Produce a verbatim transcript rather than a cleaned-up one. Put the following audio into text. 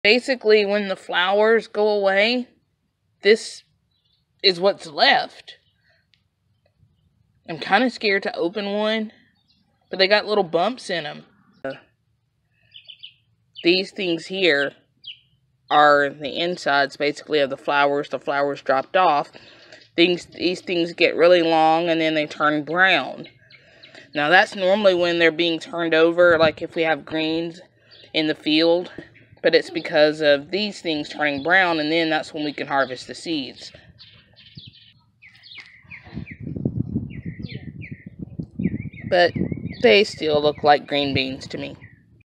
Basically, when the flowers go away, this is what's left. I'm kind of scared to open one, but they got little bumps in them. Uh, these things here are the insides, basically, of the flowers. The flowers dropped off. Things, these things get really long, and then they turn brown. Now, that's normally when they're being turned over, like if we have greens in the field. But it's because of these things turning brown, and then that's when we can harvest the seeds. But they still look like green beans to me.